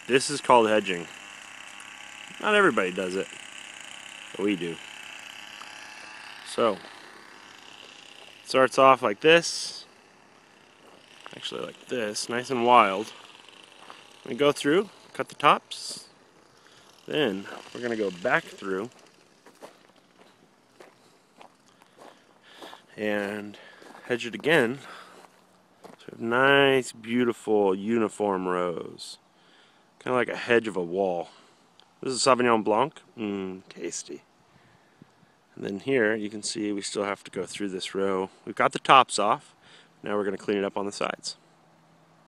This is called hedging. Not everybody does it, but we do. So, it starts off like this. Actually like this, nice and wild. We go through, cut the tops. Then we're going to go back through and hedge it again. So we have nice, beautiful, uniform rows. Kind of like a hedge of a wall. This is Sauvignon Blanc. Tasty. And then here you can see we still have to go through this row. We've got the tops off. Now we're going to clean it up on the sides.